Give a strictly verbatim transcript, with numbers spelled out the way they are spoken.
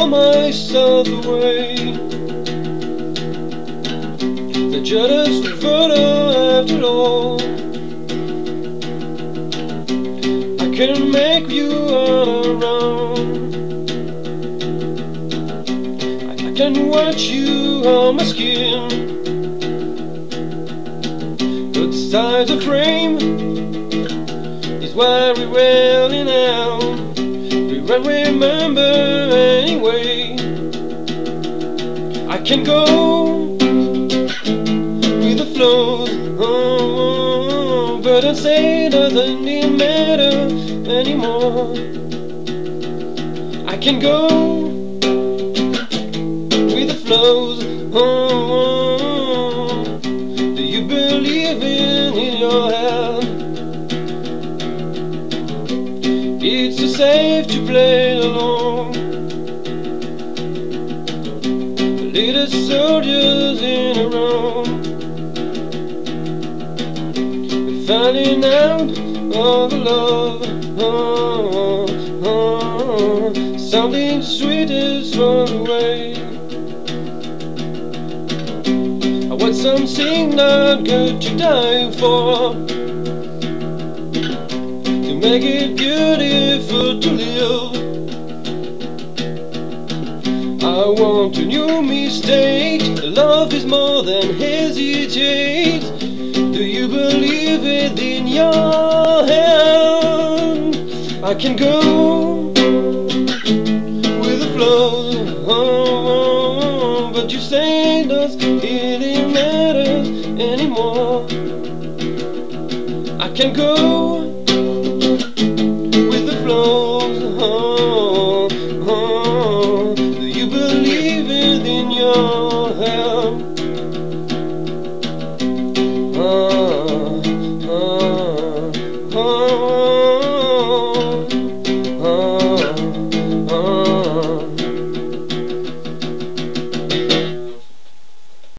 myself away. The just further after all. I can make you run around. I, I can watch you on my skin. But the size of frame is very rarely now. We won't remember anyway. I can go with the flow, oh, but I say doesn't even matter anymore. I can go with the flows, oh, do you believe in, in your head? It's too safe to play alone. The little soldiers in a row, finding out of love, oh, oh, oh. Something sweet is thrown away. I want something not good to die for, to make it beautiful to live. I want a new mistake. Love is more than hesitate. Do you believe it in your hand? I can go with the flow, oh, but you say does it even matter anymore? I can go with the flow, oh, oh, do you believe it in your hand? Oh, oh, oh, oh.